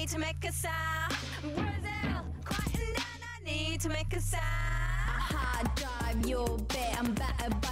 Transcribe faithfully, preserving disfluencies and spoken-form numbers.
need to make a sound. Brazil, quieten down, I need to make a sound. Hard drive your bit, I'm better